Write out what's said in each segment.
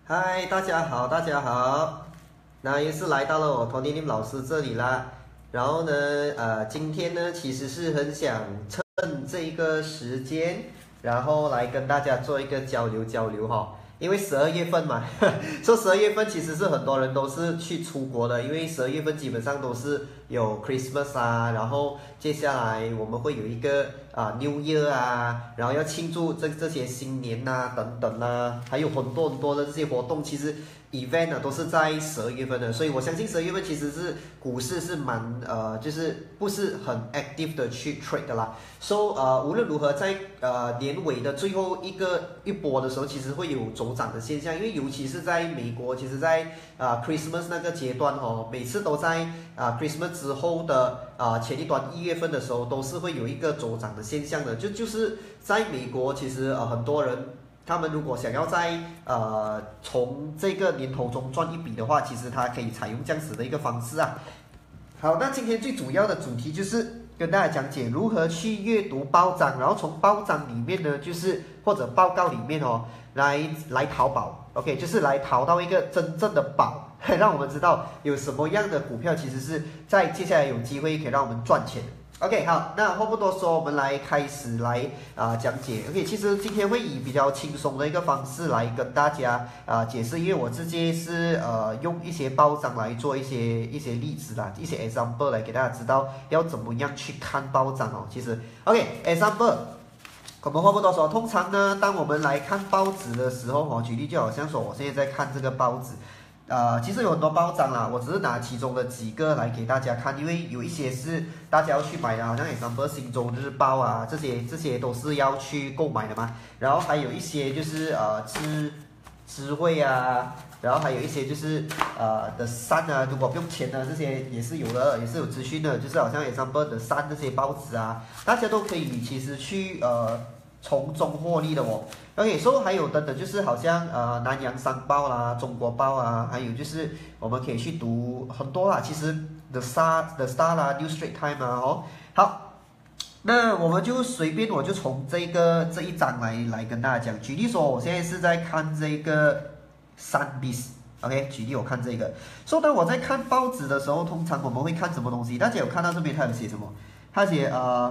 嗨，大家好，大家好，那又是来到了我 Tony Lim 老师这里啦。然后呢，今天呢，其实是很想趁这个时间，然后来跟大家做一个交流哈。因为12月份嘛，说12月份其实是很多人都是去出国的，因为12月份基本上都是有 Christmas 啊，然后接下来我们会有一个New Year 啊，然后要庆祝这些新年呐、等等啊，还有很多的这些活动，其实 event 呢都是在12月份的，所以我相信12月份其实是股市是就是不是很 active 的去 trade 的啦。无论如何在年尾的最后一波的时候，其实会有走涨的现象，因为尤其是在美国，其实在Christmas 那个阶段哦，每次都在Christmas 之后的前一段1月份的时候，都是会有一个走涨的现象的。就是在美国，其实很多人他们如果想要在从这个年头中赚一笔的话，其实他可以采用这样子的一个方式啊。好，那今天最主要的主题就是跟大家讲解如何去阅读报章，然后从报章里面呢，就是或者报告里面哦，来淘宝 ，OK， 就是来淘到一个真正的宝，让我们知道有什么样的股票其实是在接下来有机会可以让我们赚钱。OK， 好，那话不多说，我们来开始来讲解。OK， 其实今天会以比较轻松的一个方式来跟大家解释，因为我直接是用一些报章来做一些例子啦，一些 example 来给大家知道要怎么样去看报章哦。其实 OK，example，我们话不多说，通常呢，当我们来看报纸的时候哦，举例就好像说我现在在看这个报纸。其实有很多报章啦，我只是拿其中的几个来给大家看，因为有一些是大家要去买的，好像example新州日报啊，这些都是要去购买的嘛。然后还有一些就是智慧啊，然后还有一些就是的Sun啊，如果不用钱的这些也是有的，也是有资讯的，就是好像example的Sun这些报纸啊，大家都可以其实去从中获利的哦。OK， 所以还有等等，就是好像南洋商报啦、中国报啊，还有就是我们可以去读很多啦。其实 The Star 啦、New Straits Times 啊，哦，好，那我们就随便我就从这一章来跟大家讲。举例说，我现在是在看这个3bis。OK， 举例我看这个。所以当我在看报纸的时候，通常我们会看什么东西？大家有看到这边它有写什么？它写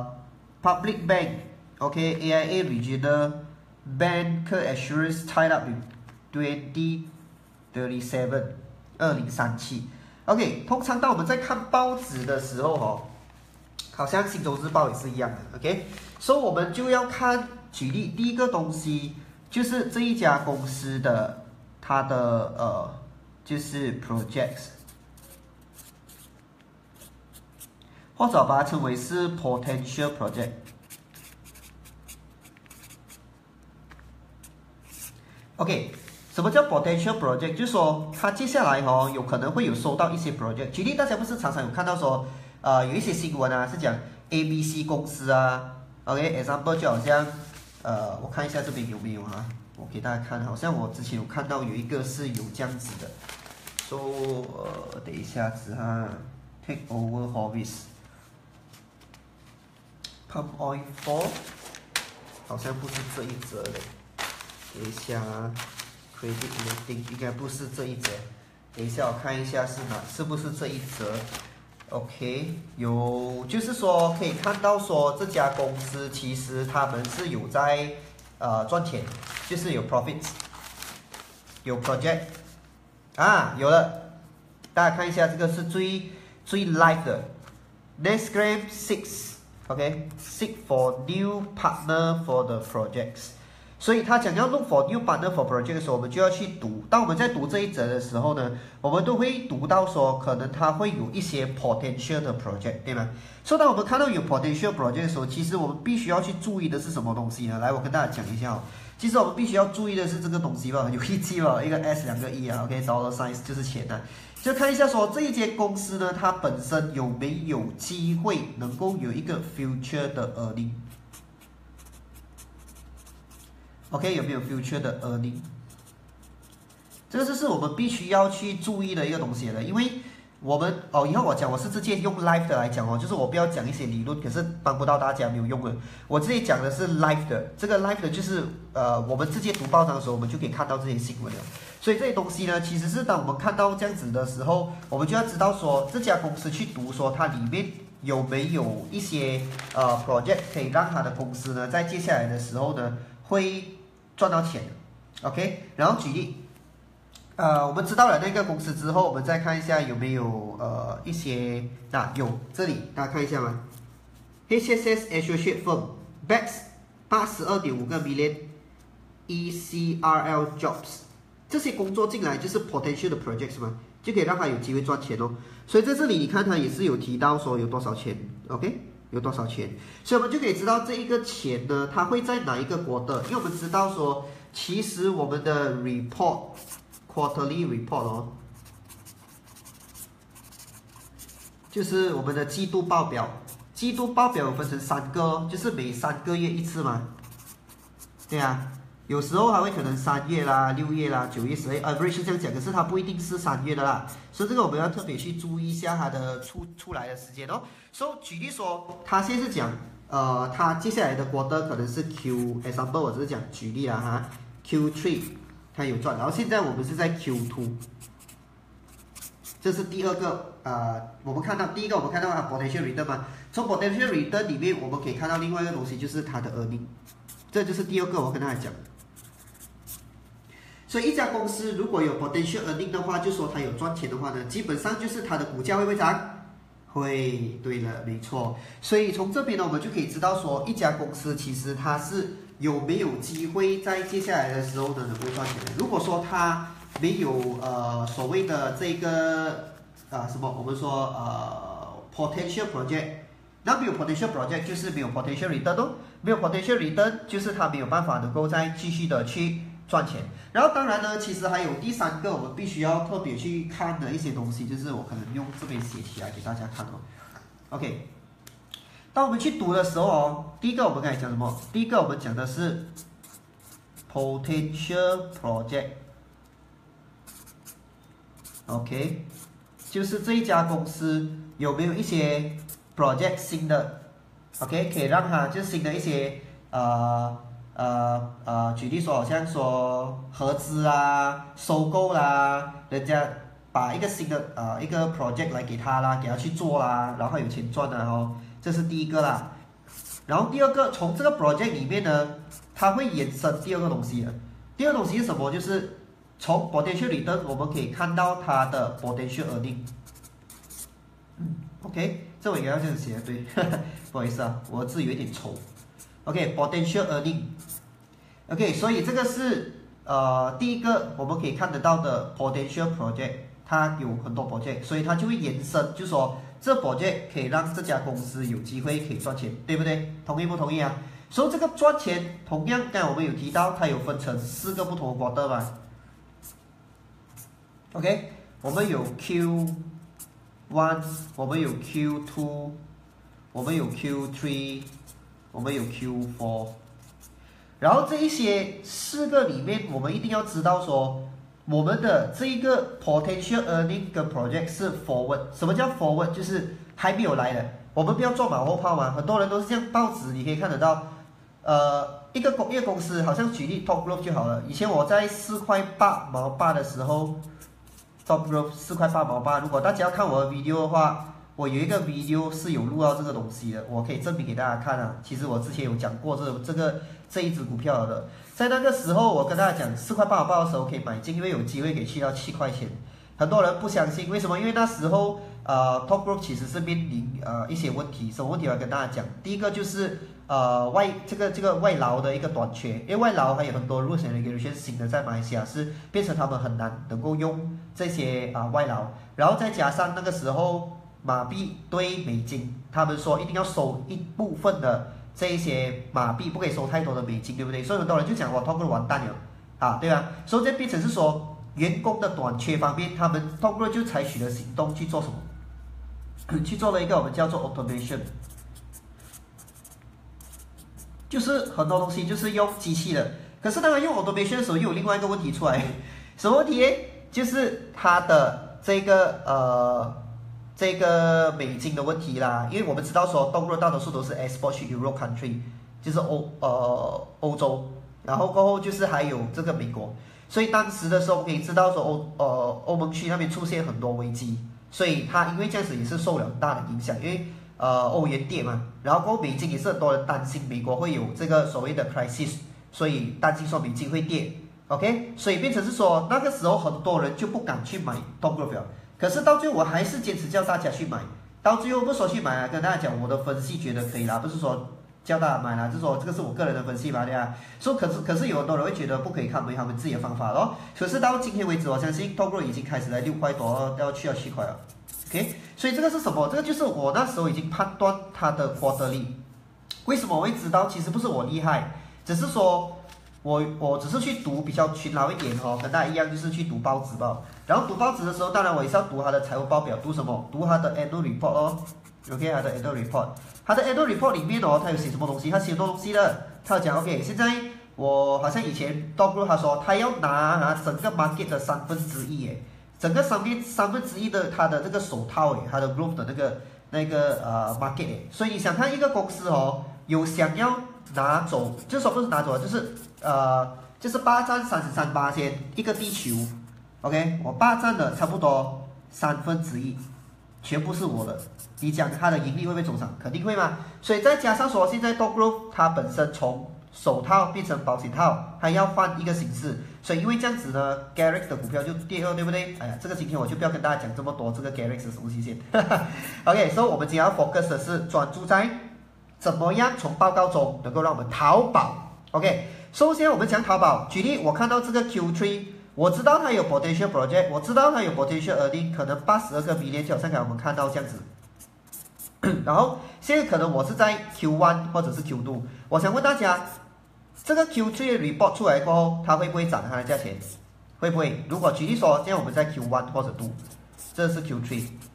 Public Bank，OK，AIA Regional Banker Assurance tied up with 2037 OK， 通常当我们在看报纸的时候哦，好像新洲日报也是一样的 OK， 所以我们就要看举例第一个东西就是这一家公司的它的就是 projects， 或者把它称为是 potential project。OK， 什么叫 potential project？ 就是说它接下来哦有可能会有收到一些 project。举例，大家不是常常有看到说，有一些新闻啊是讲 ABC 公司啊 ，OK，example 就好像我看一下这边有没有啊，我给大家看，好像我之前有看到有一个是有这样子的，等一下子哈 ，take over Hovis，Palm Oil 4， 好像不是这一则的。等一下，credit rating 应该不是这一则。等一下我看一下是不是这一则 ？OK， 就是说可以看到说这家公司其实他们是有在赚钱，就是有 profits， 有 project 有了，大家看一下这个是最 live 的 Nextgram 6 seek for new partner for the projects。所以他讲要 look for new partner for project 的时候，我们就要去读。当我们在读这一则的时候呢，我们都会读到说，可能它会有一些 potential 的 project， 对吗？所以当我们看到有 potential project 的时候，其实我们必须要去注意的是什么东西呢？来，我跟大家讲一下哦。其实我们必须要注意的是这个东西吧，有一记吧，一个 S 2个 E 啊 ，OK，dollar sign 就是钱啊。就看一下说这一间公司呢，它本身有没有机会能够有一个 future 的 earning。OK， 有没有 future 的 earning？ 这个就是我们必须要去注意的一个东西了，因为我们以后我是直接用 live 的来讲哦，就是我不要讲一些理论，可是帮不到大家没有用的。我直接讲的是 live 的，这个 live 的就是我们直接读报章的时候，我们就可以看到这些新闻了。所以这些东西呢，其实是当我们看到这样子的时候，我们就要知道说这家公司去读说它里面有没有一些project 可以让它的公司呢在接下来的时候呢会赚到钱的。OK， 然后举例。我们知道了那个公司之后，我们再看一下有没有一些有这里大家看一下吗 ？HSS Associate Firm backs 82.5个 million ECRL jobs， 这些工作进来就是 potential 的 projects 嘛，就可以让他有机会赚钱哦。所以在这里你看他也是有提到说有多少钱 ，OK， 有多少钱，所以我们就可以知道这一个钱呢，它会在哪一个国的，因为我们知道说，其实我们的 report。Quarterly report 哦，就是我们的季度报表。季度报表分成3个哦，就是每3个月一次嘛。对啊，有时候还会可能3月啦、6月啦、9月、10月 ，average 是这样讲，可是它不一定是3月的啦。所以这个我们要特别去注意一下它的出来的时间哦。所以举例说，他现在是讲他接下来的 quarter 可能是 example 我只是讲举例啦哈 ，Q3。它有赚，然后现在我们是在 Q2， 这是第二个我们看到第一个我们看到它 potential return 嘛，从 potential return 里面我们可以看到另外一个东西就是它的 earning， 这就是第二个我跟大家讲。所以一家公司如果有 potential earning 的话，就说它有赚钱的话呢，基本上就是它的股价会不会涨？会，对了，没错。所以从这边呢，我们就可以知道说，一家公司其实它是有没有机会在接下来的时候呢能够赚钱的。如果说它没有所谓的这个什么，我们说potential project， 那没有 potential project 就是没有 potential return 哦，没有 potential return 就是它没有办法能够再继续的去赚钱。然后当然呢，其实还有第3个我们必须要特别去看的一些东西，就是我可能用这边写起来给大家看哦。OK， 当我们去读的时候哦，第一个我们刚才讲什么？第一个我们讲的是 potential project。OK， 就是这一家公司有没有一些 project 新的 ，OK， 可以让它就是新的一些举例说，好像说合资啊、收购啦，人家把一个新的一个 project 来给他啦，给他去做啦，然后有钱赚的哦，这是第一个啦。然后第二个，从这个 project 里面呢，它会衍生第二个东西的。第二个东西是什么？就是从 potential return 我们可以看到它的 potential earning。OK， 这我应该要这样写对，不好意思啊，我的字有一点丑。OK，potential earning。OK， 所以这个是第一个我们可以看得到的 potential project， 它有很多 project， 所以它就会延伸，就说这 project 可以让这家公司有机会可以赚钱，对不对？同意不同意啊？所以这个赚钱，同样刚才我们有提到，它有分成4个不同的 quarter 嘛。OK， 我们有 Q1， 我们有 Q2， 我们有 Q3， 我们有 Q4。然后这一些4个里面，我们一定要知道说，我们的这一个 potential earning 跟 project 是 forward。什么叫 forward？ 就是还没有来的。我们不要做马后炮嘛，很多人都是这样，报纸你可以看得到，一个公司，好像举例 Top Glove 就好了。以前我在4块8毛8的时候 ，Top Glove 4块8毛8。如果大家要看我的 video 的话，我有一个 video 是有录到这个东西的，我可以证明给大家看啊。其实我之前有讲过这一只股票的，在那个时候我跟大家讲4块8毛8的时候可以买进，因为有机会可以去到7块钱。很多人不相信，为什么？因为那时候Top Group 其实是面临一些问题，什么问题我要跟大家讲。第一个就是这个外劳的一个短缺，因为外劳还有很多入选的 regulation 新的在马来西亚是变成他们很难能够用这些外劳，然后再加上那个时候马币对美金，他们说一定要收一部分的这一些马币，不可以收太多的美金，对不对？所以很多人就讲Top Group 完蛋了对吧？所以这变成是说。员工的短缺方面，他们 Top Group 就采取了行动去做什么？去做了一个我们叫做 automation， 就是很多东西就是用机器的。可是当然用 automation 的时候，又有另外一个问题出来，什么问题？就是它的这个这个美金的问题啦，因为我们知道说东陆大多数都是 export 去 Euro country， 就是欧洲，然后过后就是还有这个美国，所以当时的时候我们可以知道说欧盟区那边出现很多危机，所以它因为这样子也是受了很大的影响，因为欧元跌嘛，然后过后美金也是很多人担心美国会有这个所谓的 crisis， 所以担心说美金会跌 ，OK， 所以变成是说那个时候很多人就不敢去买东陆表。可是到最后我还是坚持叫大家去买，到最后不说去买啊，跟大家讲我的分析觉得可以啦，不是说叫大家买啦，就是说这个是我个人的分析吧，对吧？所以可是有很多人会觉得不可以看回他们自己的方法咯。可是到今天为止，我相信东陆已经开始在6块多要去到7块了 ，OK， 所以这个是什么？这个就是我那时候已经判断它的 quarterly。为什么我会知道？其实不是我厉害，只是说。我只是去读比较勤劳一点哦，跟大家一样，就是去读报纸吧。然后读报纸的时候，当然我也是要读它的财务报表，读什么？读它的 annual report 哦。OK， 它的 annual report， 它的 annual report 里面哦，它有写什么东西？它写很多东西的。它讲 OK， 现在我好像以前到过他说他要拿整个 market 的1/3诶，整个上面1/3的它的这个手套诶，它的 group 的那个market 诶，所以你想看一个公司哦，有想要拿走，就是说不是拿走，就是霸占33%一个地球 ，OK， 我霸占了差不多1/3，全部是我的。你讲它的盈利会不会走涨？肯定会嘛。所以再加上说，现在 Dog Group 它本身从手套变成保险套，它要换一个形式，所以因为这样子呢 ，Garrix 的股票就跌了，对不对？哎呀，这个今天我就不要跟大家讲这么多这个 Garrix 的东西先。OK， 所以我们今天要 focus 的是专注在怎么样从报告中能够让我们淘宝。OK， 首先我们讲淘宝，举例我看到这个 Q3， 我知道它有 potential project， 我知道它有 potential earning， 可能82个 million， 就好像刚才我们看到这样子。然后现在可能我是在 Q1 或者是 Q2， 我想问大家，这个 Q3 的 report 出来过后，它会不会涨它的价钱？会不会？如果举例说，现在我们在 Q1 或者2，这是 Q3，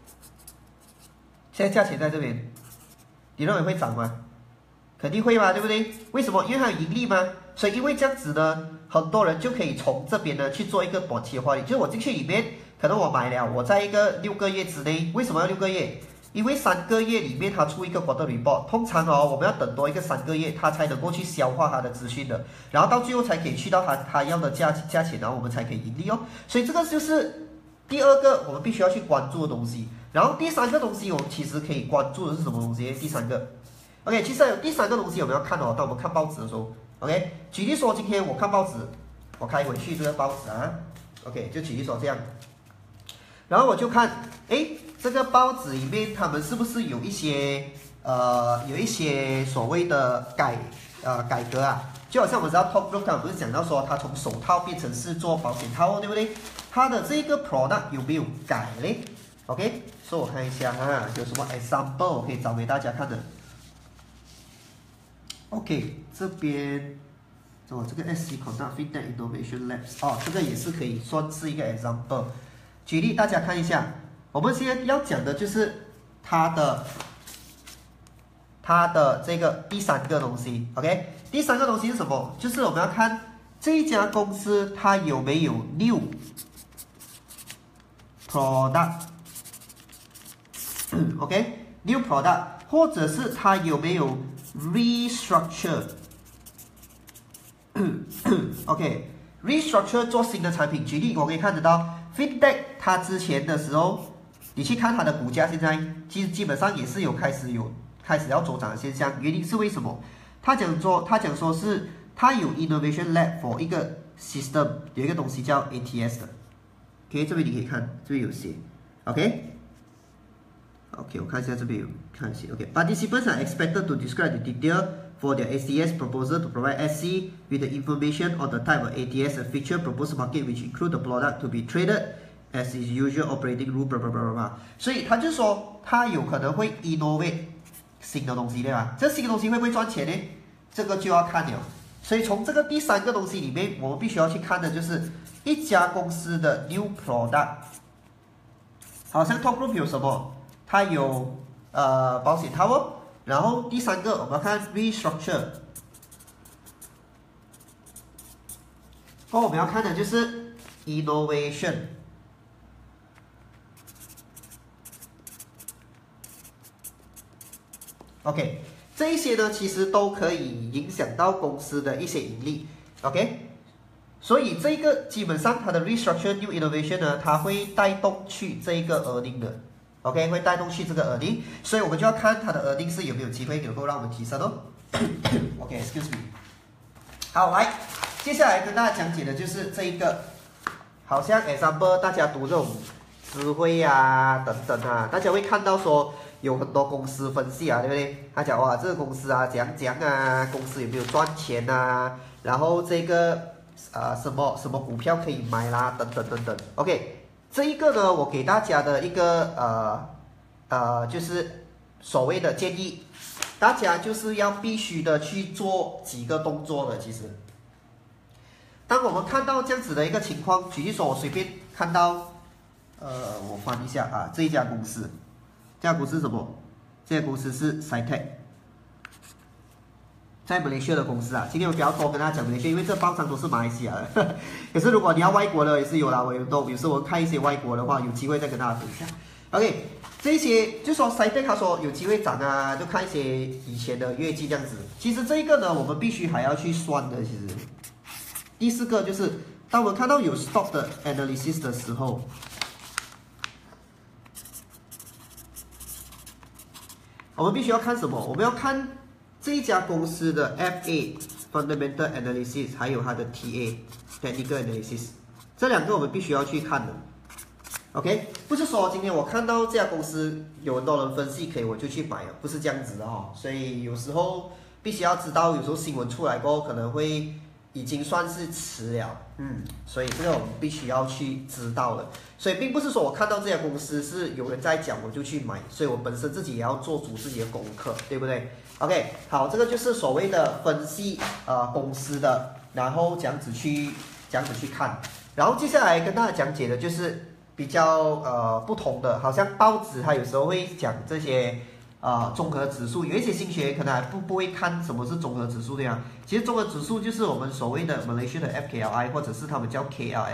现在价钱在这边，你认为会涨吗？肯定会嘛，对不对？为什么？因为它有盈利嘛，所以因为这样子呢，很多人就可以从这边呢去做一个短期的获利，就是我进去里面，可能我买了，我在一个6个月之内，为什么要6个月？因为3个月里面它出一个 quarter report， 通常哦我们要等多一个3个月，它才能够去消化它的资讯的，然后到最后才可以去到它要的价钱，然后我们才可以盈利哦。所以这个就是第二个我们必须要去关注的东西。然后第三个东西我们其实可以关注的是什么东西？第三个 ，OK， 其实有第三个东西我们要看哦，当我们看报纸的时候 ，OK， 举例说今天我看报纸，我开回去这个报纸啊 ，OK， 就举例说这样，然后我就看，诶。这个报纸里面，他们是不是有一些所谓的改革啊？就好像我们知道 Top Broker 不是讲到说，他从手套变成是做保险套，对不对？它的这个 product 有没有改嘞 ？OK， 所以我看一下哈，有什么 example 我可以找给大家看的。OK， 这边哦，这个 SC Conduct Fintech Innovation Labs 哦，这个也是可以算是一个 example。举例大家看一下。我们现在要讲的就是它的这个第三个东西 ，OK？ 第三个东西是什么？就是我们要看这一家公司它有没有 new product，OK？New product， 或者是它有没有 restructure，OK？Restructure 做新的产品，举例我可以看得到 ，Fintech 它之前的时候。你去看它的股价，现在基本上也是开始要走涨的现象。原因是为什么？他讲说是他有 innovation lab for 一个 system， 有一个东西叫 ATS 的。OK， 这边你可以看，这边有写。OK， 我看一下这边有看写。OK，participants are expected to describe the detail for their ATS proposal to provide SC with the information on the type of ATS and feature proposed market, which include the product to be traded。As is usual operating rule， 所以他就说他有可能会 innovate 新的东西，对吧？这新的东西会不会赚钱呢？这个就要看了。所以从这个第三个东西里面，我们必须要去看的就是一家公司的 new product。好像 Top Group 有什么？它有保险套哦。然后第三个我们要看 restructure。我们要看的就是。Innovation， OK， 这一些呢其实都可以影响到公司的一些盈利。OK， 所以这个基本上它的 restructure new innovation 呢，它会带动去这个 earning 的。OK， 会带动去这个 earning， 所以我们就要看它的 earning 是有没有机会能够让我们提升哦。OK，excuse me。好，来，接下来跟大家讲解的就是这一个，好像 example 大家读这种智慧啊等等啊，大家会看到说有很多公司分析啊，对不对？他讲哇，这个公司啊怎样啊，公司有没有赚钱啊，然后这个什么股票可以买啦，等等等等。OK。这一个呢，我给大家的一个就是所谓的建议，大家就是要必须的去做几个动作的。其实，当我们看到这样子的一个情况，举例说，我随便看到，我翻一下啊，这一家公司，这家公司是什么？这家公司是 Cytec。在马来西亚的公司啊，今天我比较多跟大家讲马来西亚，因为这报章都是马来西亚的。可是如果你要外国的也是有啦，我有时候我看一些外国的话，有机会再跟大家分享。OK， 这些就说 Cytec 他说有机会涨啊，就看一些以前的业绩这样子。其实这一个呢，我们必须还要去算的。其实第四个就是，当我们看到有 stock 的 analysis 的时候，我们必须要看什么？我们要看这一家公司的 FA Fundamental Analysis， 还有它的 TA Technical Analysis， 这两个我们必须要去看的。OK， 不是说今天我看到这家公司有很多人分析可以我就去买了，不是这样子的哦。所以有时候必须要知道，有时候新闻出来过后可能会已经算是迟了，所以这个我们必须要去知道的。所以并不是说我看到这家公司是有人在讲我就去买，所以我本身自己也要做足自己的功课，对不对 ？OK， 好，这个就是所谓的分析公司的，然后这样子去看，然后接下来跟大家讲解的就是比较不同的，好像报纸它有时候会讲这些综合指数，有一些新学员可能还不会看什么是综合指数，对啊。其实综合指数就是我们所谓的马来西亚的 FKLI， 或者是他们叫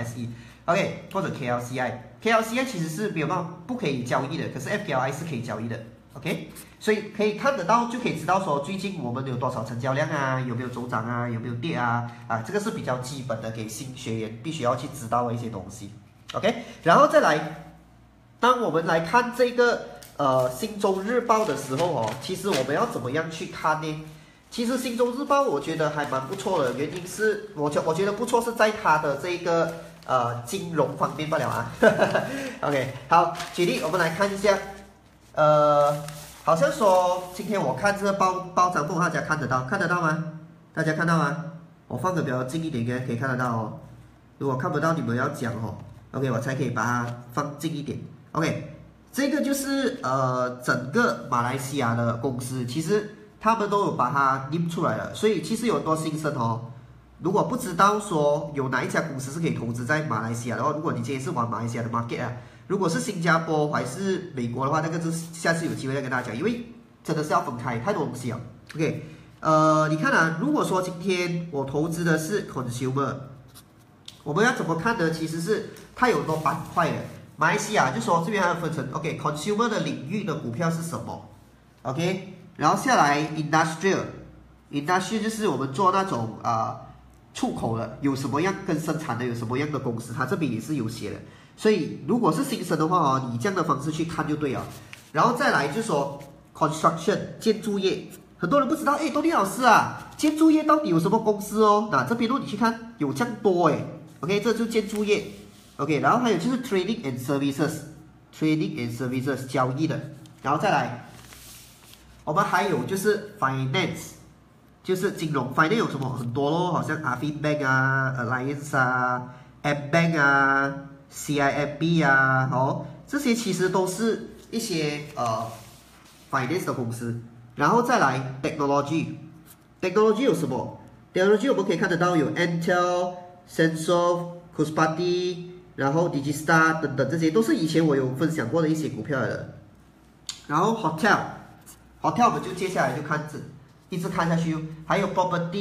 KLSE，OK， 或者 KLCI。KLCI 其实是没有办法不可以交易的，可是 FKLI 是可以交易的 ，OK。所以可以看得到，就可以知道说最近我们有多少成交量啊，有没有走涨啊，有没有跌啊，这个是比较基本的，给新学员必须要去知道的一些东西 ，OK。然后再来，当我们来看这个星洲日报的时候哦，其实我们要怎么样去看呢？其实星洲日报我觉得还蛮不错的，原因是我觉得不错是在它的这个金融方面罢了啊。OK， 好，举例我们来看一下，好像说今天我看这个报章，大家看得到吗？大家看到吗？我放的比较近一点，应该可以看得到哦。如果看不到，你们要讲哦。OK， 我才可以把它放近一点。OK。这个就是整个马来西亚的公司，其实他们都有把它拎出来了，所以其实有很多新生哦。如果不知道说有哪一家公司是可以投资在马来西亚的话，如果你今天是玩马来西亚的 market 啊，如果是新加坡还是美国的话，那个是下次有机会再跟大家讲，因为真的是要分开太多东西啊。OK， 你看啊，如果说今天我投资的是 consumer， 我们要怎么看呢？其实是它有很多板块的。马来西亚就说这边还要分成 ，consumer 的领域的股票是什么 ？OK， 然后下来 industrial 就是我们做那种出口的，有什么样跟生产的有什么样的公司，它这边也是有写的。所以如果是新生的话哦，你这样的方式去看就对了。然后再来就说 construction 建筑业，很多人不知道，多利老师啊，建筑业到底有什么公司哦？那这边你去看有这样多，OK， 这就是建筑业。OK， 然后还有就是 trading and services 交易的，然后再来，我们还有就是 finance， 就是金融 finance 有什么很多咯，好像 AfriBank 啊 ，Alliance 啊 ，AmBank 啊 ，CIMB 啊，这些其实都是一些finance 的公司，然后再来 technology 有什么 ？technology 我们可以看得到有 Intel、Sensor、Kuspati。然后 Digistar 等等，这些都是以前我有分享过的一些股票来的。然后 hotel 我们就接下来就一直看下去，还有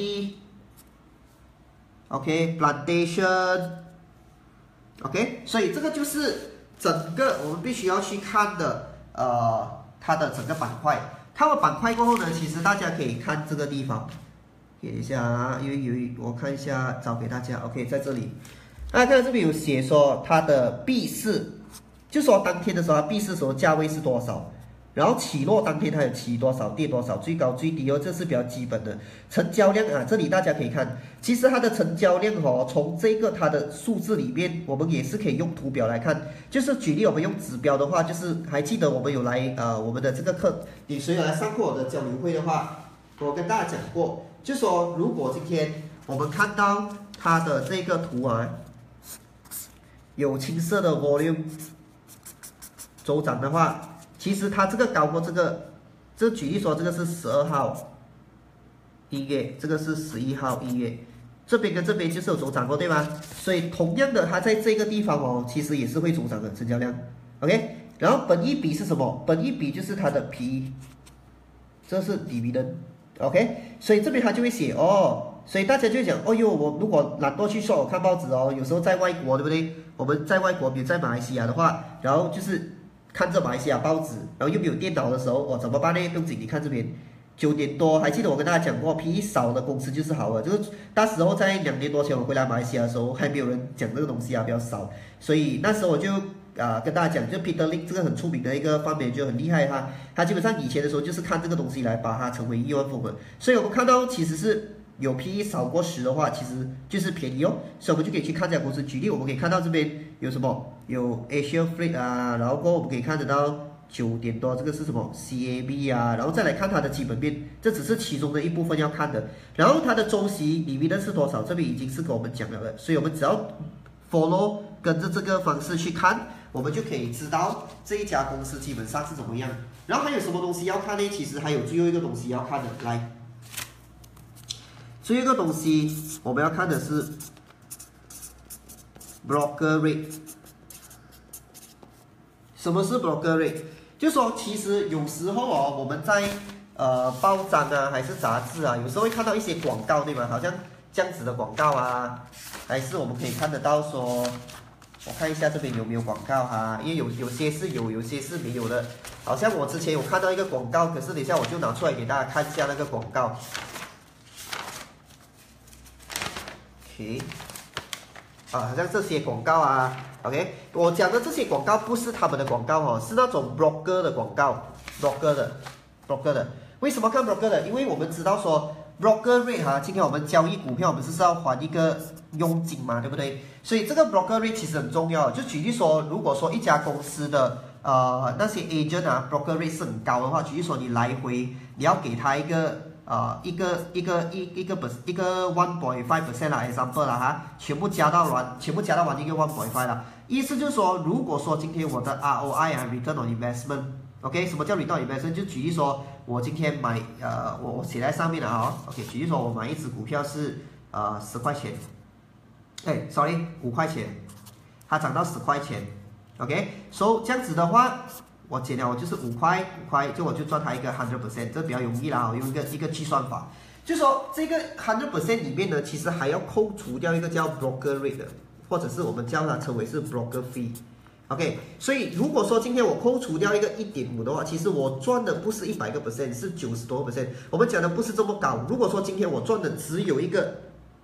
property，OK，plantation，OK，所以这个就是整个我们必须要去看的它的整个板块。 看完板块过后呢，其实大家可以看这个地方，给一下啊，因为我看一下找给大家 ，OK， 在这里，大家看到这边有写说它的 B 四，就说当天的时候它 B 四时候价位是多少。然后起落当天它有起多少跌多少，最高最低哦，这是比较基本的成交量啊。这里大家可以看，其实它的成交量哦，从这个它的数字里面，我们也是可以用图表来看。就是举例，我们用指标的话，就是还记得我们有来我们的这个课，你谁有来上过我的交流会的话，我跟大家讲过，就说如果今天我们看到它的这个图啊，有青色的 volume 走涨的话。其实它这个高过这个，这举例说这个是12号1月，这个是11号1月，这边跟这边就是有走涨过，对吗？所以同样的，它在这个地方哦，其实也是会走涨的成交量 ，OK。然后本益比是什么？本益比就是它的 P， 这是 dividend，OK。所以这边它就会写哦，所以大家就会讲，哦哟，我如果懒惰去说，我看报纸哦，有时候在外国，对不对？我们在外国，比如在马来西亚的话，然后就是看着马来西亚报纸，然后又没有电脑的时候，我怎么办呢？不用紧，你看这边9点多，还记得我跟大家讲过 ，PE 少的公司就是好的。就是那时候在2年多前我回来马来西亚的时候，还没有人讲这个东西啊，比较少，所以那时候我就跟大家讲，就 Peter Link 这个很出名的一个方面就很厉害哈，他基本上以前的时候就是看这个东西来把它成为亿万富翁，所以我们看到其实是有 PE 少过10的话，其实就是便宜哦，所以我们就可以去看这家公司。举例，我们可以看到这边有什么？有 Asia Freight 啊，然后过后我们可以看得到9点多，这个是什么 CAB 啊，然后再来看它的基本面，这只是其中的一部分要看的。然后它的周息里面的是多少？这边已经是跟我们讲了的，所以我们只要 follow 跟着这个方式去看，我们就可以知道这一家公司基本上是怎么样。然后还有什么东西要看呢？其实还有最后一个东西要看的，来，最后一个东西我们要看的是 broker rate。什么是 broker rate？ 就说其实有时候哦，我们在报章啊还是杂志啊，有时候会看到一些广告，对吗？好像这样子的广告啊，还是我们可以看得到说，我看一下这边有没有广告哈，因为有些是有，有些是没有的。好像我之前有看到一个广告，可是等一下我就拿出来给大家看一下那个广告。OK， 好像这些广告啊。OK， 我讲的这些广告不是他们的广告哦，是那种 broker 的广告 ，broker 的。为什么看 broker 的？因为我们知道说 broker rate 哈，今天我们交易股票，我们是要还一个佣金嘛，对不对？所以这个 broker rate 其实很重要。就举例说，如果说一家公司的那些 agent 啊 broker rate 是很高的话，举例说你来回你要给他一个 1.5% 啦 ，example 啦哈，全部加到完一个 1.5% 啦。意思就是说，如果说今天我的 ROI 啊 ，return on investment，OK， 什么叫 return on investment？ 就举例说，我今天买我写在上面了啊 ，OK， 举例说我买一只股票是10块钱，哎 ，sorry 5块钱，它涨到10块钱 ，OK，so 这样子的话。我减了，我就是5块，就我就赚它一个 100%， 这比较容易啦。我用一个计算法，就说这个 100% 里面呢，其实还要扣除掉一个叫 broker rate 的，或者是我们叫它称为是 broker fee。OK， 所以如果说今天我扣除掉一个 1.5 的话，其实我赚的不是100%，是90多%。我们讲的不是这么高。如果说今天我赚的只有一个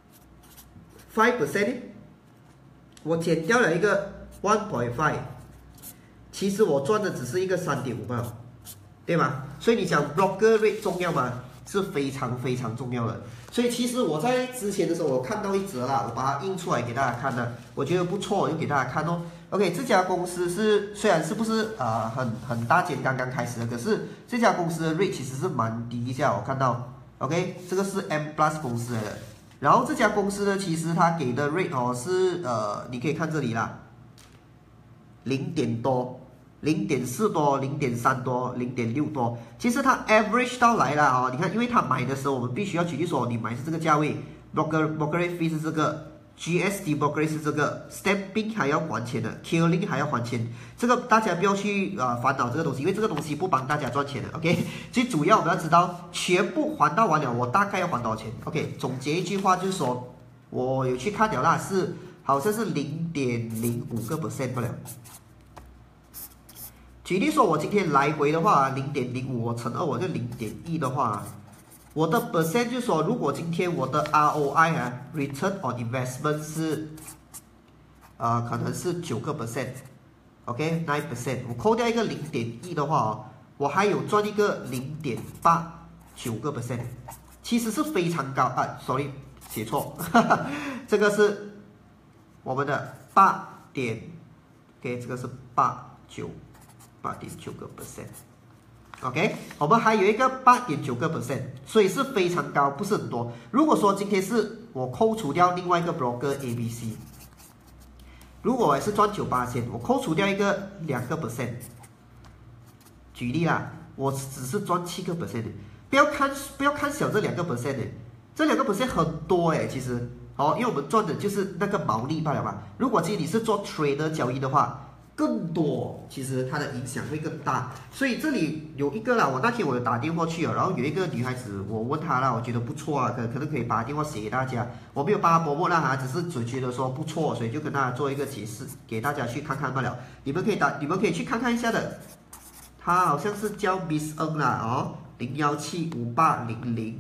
5%， 我减掉了一个 1.5。其实我赚的只是一个3.5吧，对吗？所以你讲 broker rate 重要吗？是非常非常重要的。所以其实我在之前的时候，我看到一则啦，我把它印出来给大家看的，我觉得不错，我就给大家看哦。OK， 这家公司是虽然是不是很大间刚刚开始的，可是这家公司的 rate 其实是蛮低一下，我看到 OK， 这个是 M Plus 公司来的。然后这家公司呢，其实它给的 rate 哦是你可以看这里啦，0点多。0.4多、0.3多、0.6多，其实它 average 到来了哦。你看，因为它买的时候，我们必须要举例说，你买是这个价位 ，broker fee 是这个 ，GST broker 是这个 ，stamping 还要还钱的 ，killing 还要还钱。这个大家不要去烦恼这个东西，因为这个东西不帮大家赚钱的。OK， 最主要我们要知道，全部还到完了，我大概要还多少钱 ？OK， 总结一句话就是说，我有去看了啦，好像是0.05%不了。 举例说，我今天来回的话，0.05我乘2，我就0.1的话，我的 percent 就是说，如果今天我的 ROI 啊 ，return on investment 是可能是9%，OK， 9%， 我扣掉一个0.1的话哦，我还有赚一个0.89%，其实是非常高啊 ，sorry， 写错，这个是我们的8点 ，OK， 这个是8.9%，OK， 我们还有一个8.9%，所以是非常高，不是很多。如果说今天是我扣除掉另外一个 broker ABC， 如果我也是赚9%，我扣除掉一个2%，举例啦，我只是赚7%，不要看小这2%的，这2%很多哎，其实哦，因为我们赚的就是那个毛利罢了嘛。如果今天你是做 trader 交易的话，更多，其实它的影响会更大。所以这里有一个啦，我那天我有打电话去了，然后有一个女孩子，我问她啦，我觉得不错啊，可能可以把电话写给大家。我没有帮她播啦哈，只是觉得说不错，所以就跟大家做一个解释，给大家去看看罢了。你们可以去看看一下的。她好像是叫 Miss Ng 啦哦，017580025，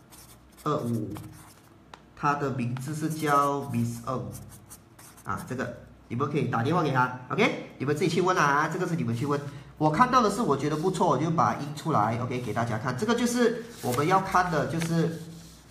她的名字是叫 Miss Ng 啊，这个。你们可以打电话给他 ，OK？ 你们自己去问啊，这个是你们去问。我看到的是我觉得不错，我就把它印出来 ，OK， 给大家看。这个就是我们要看的，就是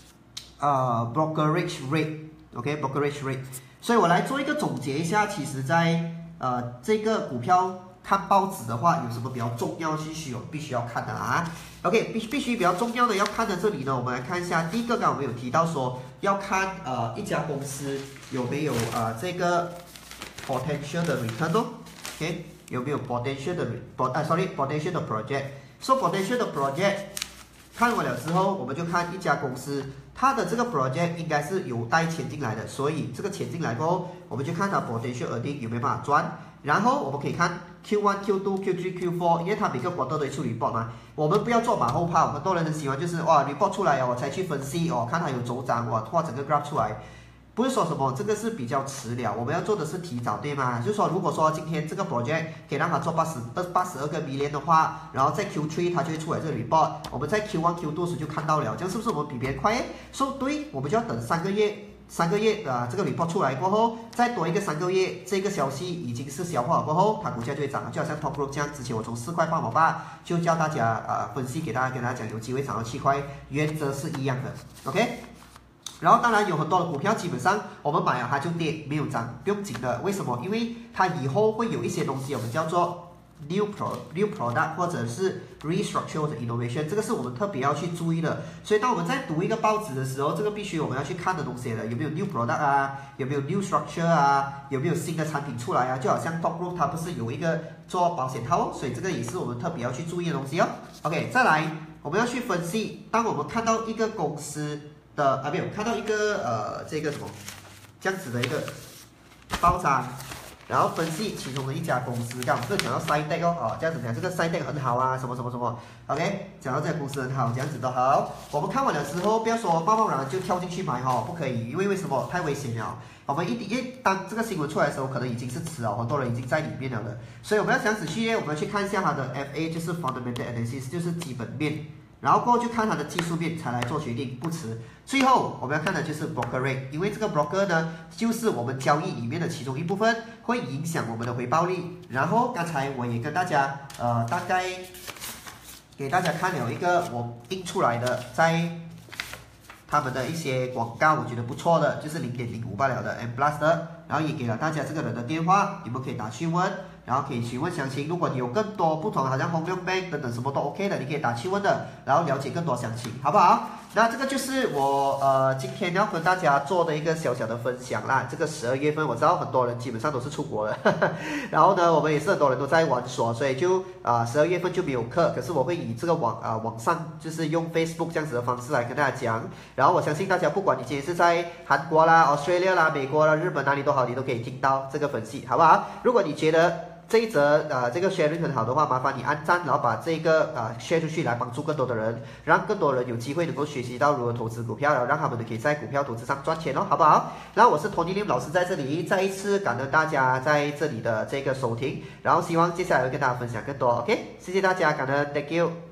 brokerage rate，OK，brokerage rate。所以我来做一个总结一下，其实在这个股票看报纸的话，有什么比较重要必须要看的啊 ？OK， 必须比较重要的要看的这里呢，我们来看一下。第一个，刚刚我们有提到说要看一家公司有没有这个。potential 的 return 哦 ，OK， 有没有 potential 的potential 的 project？So potential 的 project 看完了之后，我们就看一家公司，它的这个 project 应该是有带钱进来的，所以这个钱进来过后，我们就看它 potential earning 有没有办法赚。然后我们可以看 Q1、Q2、Q3、Q4，因为它每个 quarter 都会出 report 嘛。我们不要做马后炮，很多人很喜欢就是哇 report 出来哦，我才去分析哦，看它有走涨，我画整个 graph 出来。不是说什么这个是比较迟了，我们要做的是提早，对吗？就是说，如果说今天这个 project 可以让它做82个 million 的话，然后在 Q3 它就会出来这个 report， 我们在 Q1、Q2 时就看到了，这样是不是我们比别人快？说对，我们就要等3个月这个 report 出来过后，再多一个3个月，这个消息已经是消化了过后，它股价就会涨了，就好像 Top Group 这样，之前我从4块8毛8就教大家分析跟大家讲有机会涨到7块，原则是一样的 ，OK。然后当然有很多的股票，基本上我们买了它就跌，没有涨，不用紧的。为什么？因为它以后会有一些东西，我们叫做 new product 或者是 restructure 或者 innovation， 这个是我们特别要去注意的。所以当我们在读一个报纸的时候，这个必须我们要去看的东西了，有没有 new product 啊，有没有 new structure 啊，有没有新的产品出来啊？就好像 Top Group 它不是有一个做保险套，所以这个也是我们特别要去注意的东西哦。OK， 再来我们要去分析，当我们看到一个公司。没有看到一个这个什么这样子的一个包装，然后分析其中的一家公司，刚刚我们讲到 Cytec 哦，这样子讲这个 Cytec 很好啊，什么 ，OK， 讲到这家公司很好，这样子都好。我们看完了之后，不要说贸然就跳进去买哈，不可以，因为为什么？太危险了。我们因为当这个新闻出来的时候，可能已经是迟了，很多人已经在里面了的，所以我们要讲仔细，我们要去看一下它的 FA， 就是 Fundamental Analysis， 就是基本面。然后过后就看它的技术面才来做决定，不迟。最后我们要看的就是 broker rate， 因为这个 broker 呢，就是我们交易里面的其中一部分，会影响我们的回报率。然后刚才我也跟大家大概给大家看了一个我印出来的，在他们的一些广告，我觉得不错的，就是 0.05 罢了的 M Plus 的，然后也给了大家这个人的电话，你们可以打去问。然后可以询问详情，如果你有更多不同，好像 Home Loan Bank 等等什么都 OK 的，你可以打去问的，然后了解更多详情，好不好？那这个就是我今天要跟大家做的一个小小的分享啦。这个12月份我知道很多人基本上都是出国了，然后呢，我们也是很多人都在玩耍，所以就12月份就没有课，可是我会以这个网上就是用 Facebook 这样子的方式来跟大家讲。然后我相信大家不管你今天是在韩国啦、Australia 啦、美国啦、日本哪里都好，你都可以听到这个分析，好不好？如果你觉得这一则这个 sharing 很好的话，麻烦你按赞，然后把这个share 出去，来帮助更多的人，让更多人有机会能够学习到如何投资股票，然后让他们可以在股票投资上赚钱哦，好不好？然后我是 Tony Lim 老师在这里再一次感恩大家在这里的这个收听，然后希望接下来会跟大家分享更多 ，OK？ 谢谢大家，感恩 ，Thank you。